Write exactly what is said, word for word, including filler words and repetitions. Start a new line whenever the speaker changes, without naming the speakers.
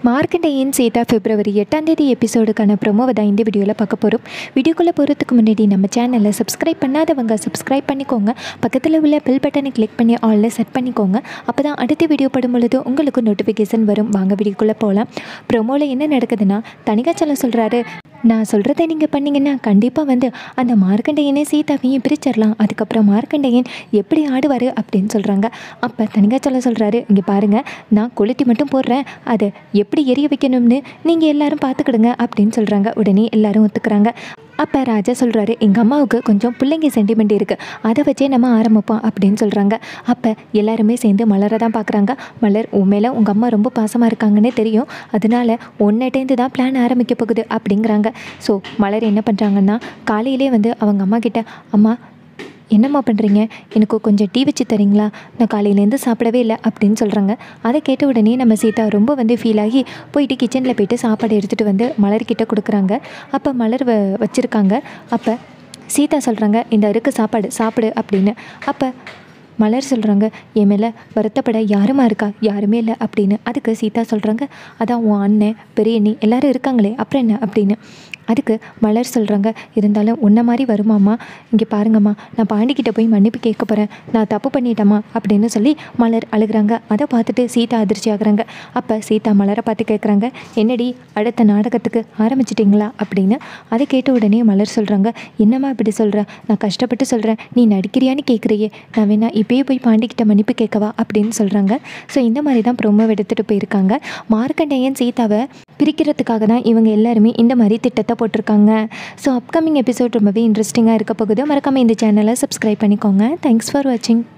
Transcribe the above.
மார்க்கண்டேயன் சீதா பிப்ரவரி எட்டாம் தேதி எபிசோடுக்கான ப்ரோமோவை தான் இந்த வீடியோவில் பார்க்க போகிறோம். வீடியோக்குள்ளே போகிறதுக்கு முன்னாடி நம்ம சேனலை சப்ஸ்கிரைப் பண்ணாதவங்க சப்ஸ்கிரைப் பண்ணிக்கோங்க. பக்கத்தில் உள்ள பெல் பட்டனை கிளிக் பண்ணி ஆலில் செட் பண்ணிக்கோங்க. அப்போ தான் அடுத்த வீடியோ படும் பொழுது உங்களுக்கு நோட்டிஃபிகேஷன் வரும். வாங்க வீடியோக்குள்ளே போகலாம். ப்ரோமோவில் என்ன நடக்குதுன்னா, தனிகாச்சலம் சொல்கிறாரு, நான் சொல்கிறத நீங்கள் பண்ணிங்கன்னா கண்டிப்பாக வந்து அந்த மார்க்கண்டேயனே சீதாவையும் பிரிச்சிடலாம். அதுக்கப்புறம் மார்க்கண்டேயன் எப்படி ஆடுவார் அப்படின்னு சொல்கிறாங்க. அப்போ தனிகாச்சலம் சொல்கிறாரு, இங்கே பாருங்கள், நான் கொளுத்தி மட்டும் போடுறேன், அதை எப்படி எரிய வைக்கணும்னு நீங்கள் எல்லாரும் பார்த்துக்கிடுங்க அப்படின்னு சொல்கிறாங்க. உடனே எல்லாரும் ஒத்துக்கிறாங்க. அப்போ ராஜா சொல்கிறாரு, எங்கள் அம்மாவுக்கு கொஞ்சம் பிள்ளைங்க சென்டிமெண்ட் இருக்குது, அதை வச்சே நம்ம ஆரம்பிப்போம் அப்படின்னு சொல்கிறாங்க. அப்போ எல்லாருமே சேர்ந்து மலரை தான் பார்க்குறாங்க. மலர், உன் மேலே உங்கள் அம்மா ரொம்ப பாசமாக இருக்காங்கன்னே தெரியும், அதனால் ஒன்னிட்டேந்து தான் பிளான் ஆரம்பிக்க போகுது அப்படிங்கிறாங்க. ஸோ மலர் என்ன பண்ணுறாங்கன்னா, காலையிலே வந்து அவங்க அம்மா கிட்ட, அம்மா என்னம்மா பண்ணுறீங்க, எனக்கு கொஞ்சம் டீ வச்சு தரீங்களா, நான் காலையிலேருந்து சாப்பிடவே இல்லை அப்படின்னு சொல்கிறாங்க. அதை கேட்ட உடனே நம்ம சீதா ரொம்ப வந்து ஃபீல் ஆகி போயிட்டு கிச்சனில் போய்ட்டு சாப்பாடு எடுத்துகிட்டு வந்து மலர்கிட்ட கொடுக்குறாங்க. அப்போ மலர் வ வச்சுருக்காங்க. அப்போ சீதா சொல்கிறாங்க, இந்த அருக்கு சாப்பாடு சாப்பிடு அப்படின்னு. அப்போ மலர் சொல்கிறாங்க, என் மேலே வருத்தப்பட யாருமா இருக்கா, யாருமே இல்லை அப்படின்னு. அதுக்கு சீதா சொல்கிறாங்க, அதான் உன் அண்ணன் பெரியண்ணி எல்லோரும் இருக்காங்களே, அப்புறம் என்ன அப்படின்னு. அதுக்கு மலர் சொல்கிறாங்க, இருந்தாலும் உன்ன மாதிரி வருமாம்மா, இங்கே பாருங்கம்மா, நான் பாண்டிக்கிட்ட போய் மன்னிப்பு கேட்க போகிறேன், நான் தப்பு பண்ணிட்டேம்மா அப்படின்னு சொல்லி மலர் அழுகிறாங்க. அதை பார்த்துட்டு சீதா அதிர்ச்சி ஆகுறாங்க. அப்போ சீதா மலரை பார்த்து கேட்குறாங்க, என்னடி அடுத்த நாடகத்துக்கு ஆரம்பிச்சிட்டிங்களா அப்படின்னு. அதை கேட்ட உடனே மலர் சொல்கிறாங்க, என்னம்மா இப்படி சொல்கிற, நான் கஷ்டப்பட்டு சொல்கிறேன், நீ நடிக்கிறியான்னு கேட்குறியே, நான் வேணா இப்போயே போய் பாண்டிக்கிட்ட மன்னிப்பு கேட்கவா அப்படின்னு சொல்கிறாங்க. ஸோ இந்த மாதிரி தான் ப்ரோமோ எடுத்துகிட்டு போயிருக்காங்க. மார்க்கண்டேயன் சீதாவை பிரிக்கிறதுக்காக தான் இவங்க எல்லாருமே இந்த மாதிரி திட்டத்தை போட்டிருக்காங்க. ஸோ அப்கமிங் எபிசோட் ரொம்பவே இன்ட்ரெஸ்டிங்காக இருக்க போகுது. மறக்காமல் இந்த சேனலை சப்ஸ்கிரைப் பண்ணிக்கோங்க. தேங்க்ஸ் ஃபார் வாட்சிங்.